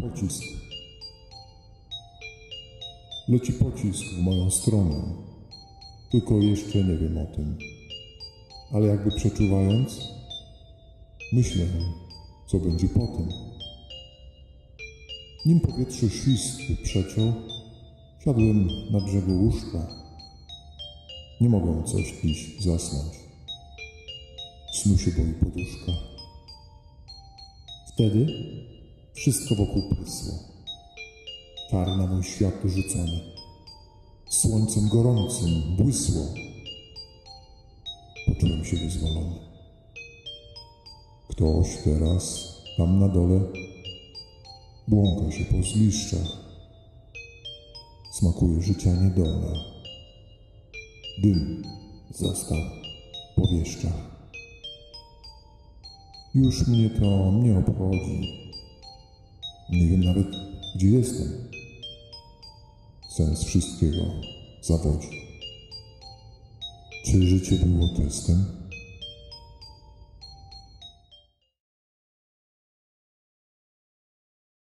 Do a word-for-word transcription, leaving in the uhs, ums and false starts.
Pocisk. Leci pocisk w moją stronę. Tylko jeszcze nie wiem o tym. Ale jakby przeczuwając, myślę, co będzie potem. Nim powietrze świst przeciął, siadłem na brzegu łóżka. Nie mogę coś dziś zasnąć. Snu się boi poduszka. Wtedy wszystko wokół prysło. Czar na mój świat rzucony. Słońcem gorącym błysło. Poczułem się wyzwolony. Ktoś teraz, tam na dole, błąka się po zgliszczach. Smakuje życia niedola. Dym zastał po wieszczach. Już mnie to nie obchodzi. Nie wiem nawet, gdzie jestem. Sens wszystkiego zawodzi. Czy życie było testem?